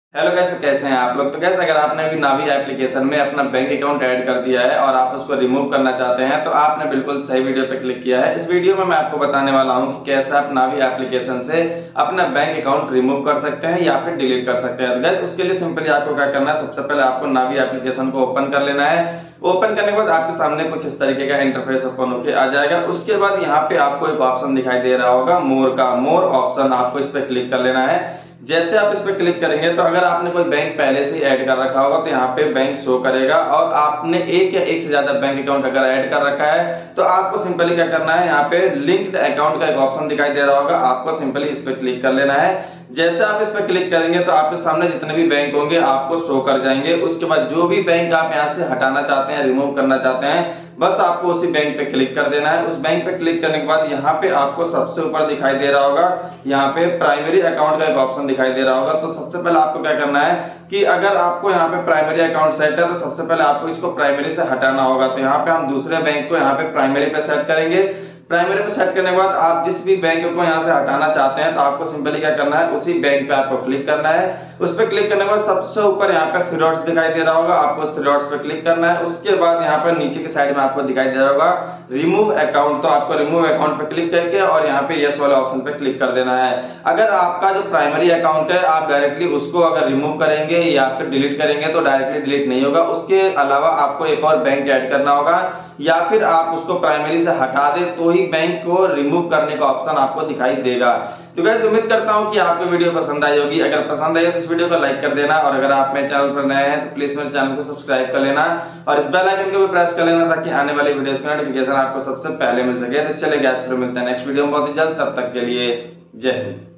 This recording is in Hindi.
हेलो गाइस, तो कैसे हैं आप लोग। तो गाइस, अगर आपने अभी नावी एप्लीकेशन में अपना बैंक अकाउंट ऐड कर दिया है और आप उसको रिमूव करना चाहते हैं तो आपने बिल्कुल सही वीडियो पे क्लिक किया है। इस वीडियो में मैं आपको बताने वाला हूं कि कैसे आप नावी एप्लीकेशन से अपना बैंक अकाउंट रिमूव कर सकते हैं या फिर डिलीट कर सकते हैं। तो गाइस, उसके लिए सिंपली आपको क्या करना है, सबसे पहले आपको नावी एप्लीकेशन को ओपन कर लेना है। ओपन करने के बाद आपके सामने कुछ इस तरीके का इंटरफेस ओपन होकर आ जाएगा। उसके बाद यहाँ पे आपको एक ऑप्शन दिखाई दे रहा होगा मोर ऑप्शन, आपको इस पर क्लिक कर लेना है। जैसे आप इस पर क्लिक करेंगे तो अगर आपने कोई बैंक पहले से ही ऐड कर रखा होगा तो यहाँ पे बैंक शो करेगा, और आपने एक या एक से ज्यादा बैंक अकाउंट अगर ऐड कर रखा है तो आपको सिंपली क्या करना है, यहाँ पे लिंक्ड अकाउंट का एक ऑप्शन दिखाई दे रहा होगा, आपको सिंपली इस पर क्लिक कर लेना है। जैसे आप इस पर क्लिक करेंगे तो आपके सामने जितने भी बैंक होंगे आपको शो कर जाएंगे। उसके बाद जो भी बैंक आप यहाँ से हटाना चाहते हैं, रिमूव करना चाहते हैं, बस आपको उसी बैंक पे क्लिक कर देना है। उस बैंक पे क्लिक करने के बाद यहाँ पे आपको सबसे ऊपर दिखाई दे रहा होगा, यहाँ पे प्राइमरी अकाउंट का एक ऑप्शन दिखाई दे रहा होगा। तो सबसे पहले आपको क्या करना है कि अगर आपको यहाँ पे प्राइमरी अकाउंट सेट है तो सबसे पहले आपको इसको प्राइमरी से हटाना होगा। तो यहाँ पे हम दूसरे बैंक को यहाँ पे प्राइमरी पे सेट करेंगे। प्राइमरी पे सेट करने के बाद आप जिस भी बैंक को यहाँ से हटाना चाहते हैं तो आपको सिंपली क्या करना है, उसी बैंक पे आपको क्लिक करना है। उस पर क्लिक करने के बाद सबसे ऊपर यहाँ पे थ्री डॉट्स दिखाई दे रहा होगा, आपको उस थ्री डॉट्स पे क्लिक करना है। उसके बाद यहाँ पर नीचे की साइड में आपको दिखाई दे रहा होगा रिमूव अकाउंट, तो आपको रिमूव अकाउंट पे क्लिक करके और यहाँ पे यस वाले ऑप्शन पे क्लिक कर देना है। अगर आपका जो प्राइमरी अकाउंट है आप डायरेक्टली उसको अगर रिमूव करेंगे या फिर डिलीट करेंगे तो डायरेक्टली डिलीट नहीं होगा, उसके अलावा आपको एक और बैंक ऐड करना होगा या फिर आप उसको प्राइमरी से हटा दें तो ही बैंक को रिमूव करने का ऑप्शन आपको दिखाई देगा। तो गाइस, उम्मीद करता हूं कि आपको वीडियो पसंद आई होगी। अगर पसंद आई तो इस वीडियो को लाइक कर देना, और अगर आप मेरे चैनल पर नए हैं तो प्लीज मेरे चैनल को सब्सक्राइब कर लेना और इस बेल आइकन को भी प्रेस कर लेना ताकि आने वाली वीडियोस की नोटिफिकेशन आपको सबसे पहले मिल सके। तो चलिए गाइस, फिर मिलते हैं नेक्स्ट वीडियो में बहुत ही जल्द। तब तक के लिए जय हिंद।